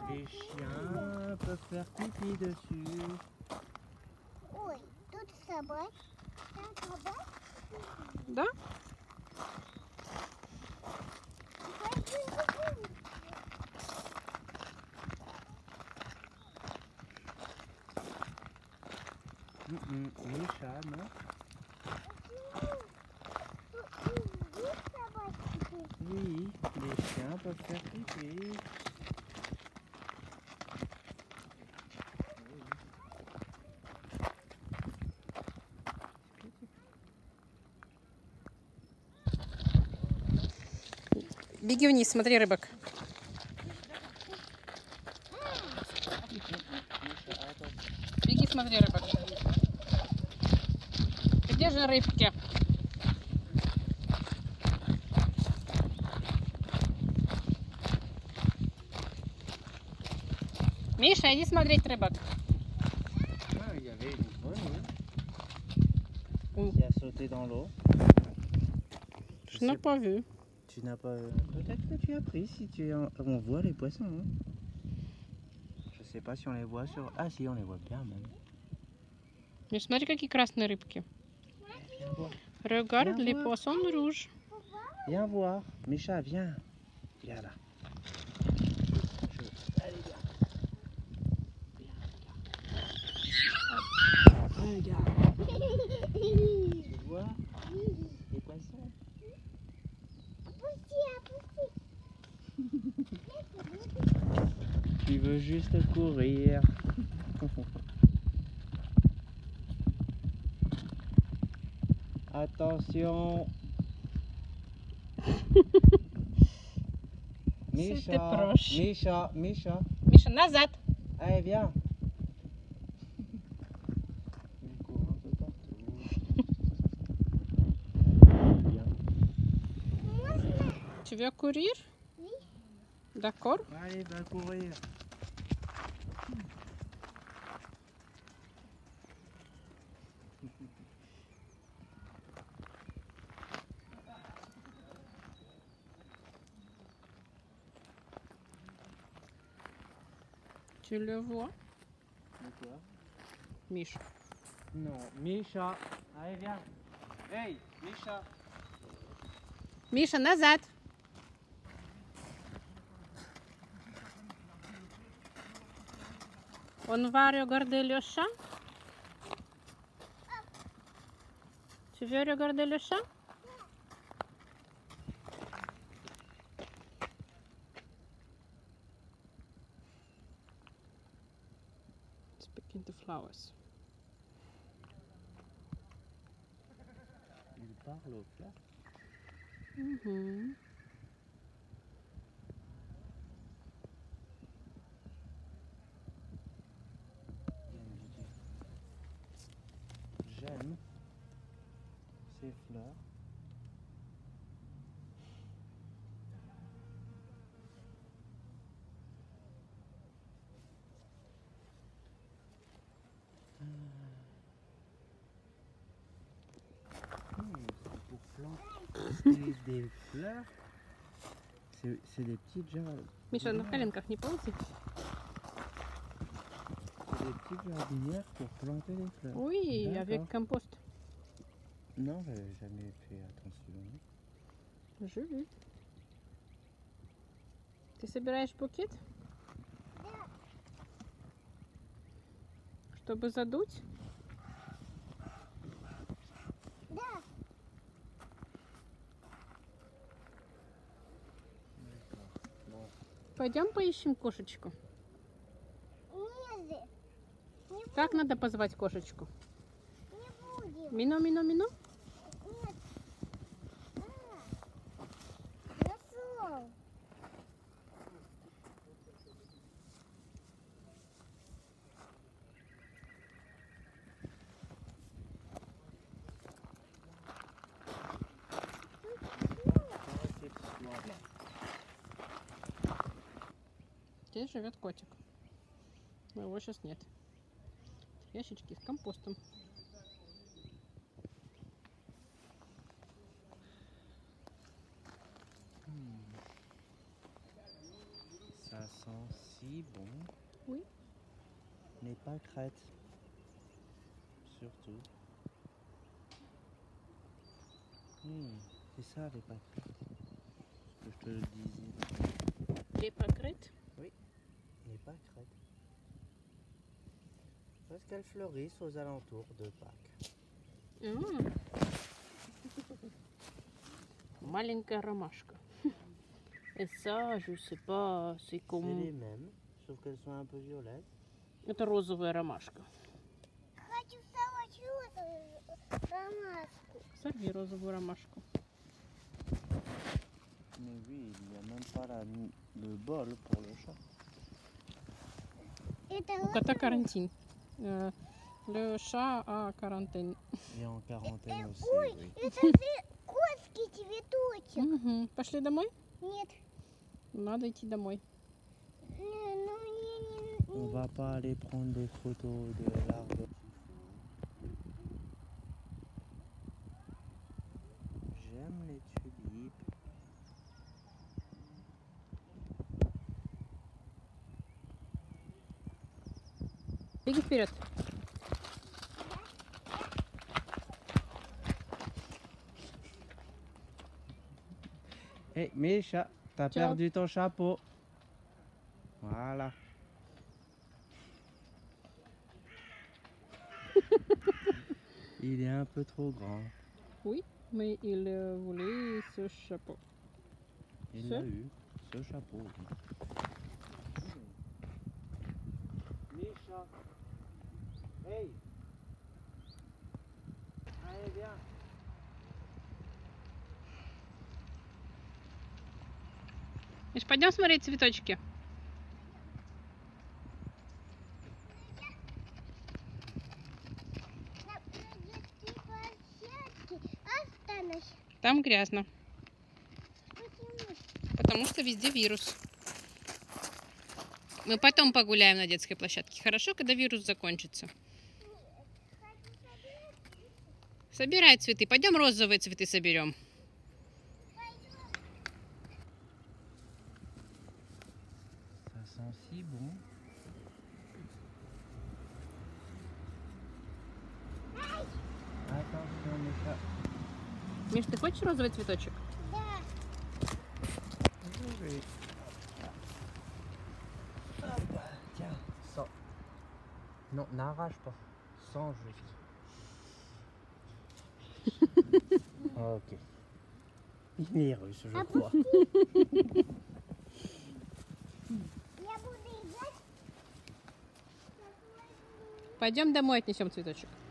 Les chiens peuvent faire pipi dessus. Ой, тут собак. Там собак. Да? Миша, non? Oui, les chiens peuvent faire pipi. Беги вниз, смотри, рыбок. Беги, смотри, рыбок. Где же рыбки? Миша, иди смотреть рыбок. Ah, il y avait une grenouille Où? qui a sauté dans l'eau. Je n'ai pas vu. Tu n'as pas... Peut-être que tu as pris si on voit les poissons. Hein. Je sais pas si on les voit sur... Ah si, on les voit bien même. Миш, смотри, какие красные рыбки. Viens voir. Regarde Viens les voir. poissons rouges. Viens voir. Misha, viens. Viens là. Allez, viens. Regarde. Tu vois les poissons? Tu veux juste courir. Attention. C'était proche. Misha, Misha. Миша, назад. Allez, viens. Il court un peu partout. Viens. Tu veux courir? Oui. D'accord. Allez, va courir. Tu le vois? De quoi? Миша. Non, Misha. Allez, viens. Hey, Misha. Миша, назад. On va regarder le chat. Tu veux regarder le chat? It's picking the flowers. Il parle au plat. Mhm. J'aime ces fleurs. C'est pour planter des fleurs. C'est des petites jardinières. Миша, на коленках не ползи. C'est des petites jardinières pour planter des fleurs. Oui, D'accord. avec compost. Non, j'avais jamais fait attention. Je vu. Ты собираешь букет? Чтобы задуть? Да. Bon. Пойдем поищем кошечку. Нет, Как надо позвать кошечку? не будем. Мино, мино, мино. Нет. Нашел. Здесь живет котик. Но его сейчас нет. Ящички с компостом. Ça Ça sent si bon. Oui. Les pâquerettes. Surtout. C'est ça les pâquerettes. Ce que je te le disais. Les pâquerettes. Les pâquerettes. Parce qu'elles fleurissent aux alentours de Pâques. Маленькая ромашка. Et ça, je sais pas, c'est C'est comme... les mêmes, sauf qu'elles sont un peu violettes. Это розовая ромашка. Хочу салат ромашку. Сорви розовую ромашку. Mais oui, il n'y a même pas le bol pour le chat. Это У кота карантин. Le chat a quarantaine. Et en quarantaine aussi, Ой, oui. это котский цветочек. Мгм. Пошли домой? Нет. Надо идти домой. Ну, мне не... On va pas aller prendre des photos de l'arbre. J'aime les tulipes. Беги вперед. Hé, Misha, t'as Ciao. perdu ton chapeau. Voilà. Il est un peu trop grand. Oui, mais il voulait ce chapeau. Il Ce? l'a eu, ce chapeau. Misha. Hey. Allez, viens. Миш, пойдем смотреть цветочки. На детской площадке останусь. Там грязно, Почему? потому что везде вирус. Мы потом погуляем на детской площадке. Хорошо, когда вирус закончится. Собирай цветы. Пойдем розовые цветы соберем. Ça sent si bon. Attention, Misha. Миш, ты хочешь розовый цветочек? Да. Oui. Hop, tiens, sans. Non, n'arrache pas. Sans juste. Ok. Il est russe, je crois. Я буду играть. Пойдем домой отнесем цветочек.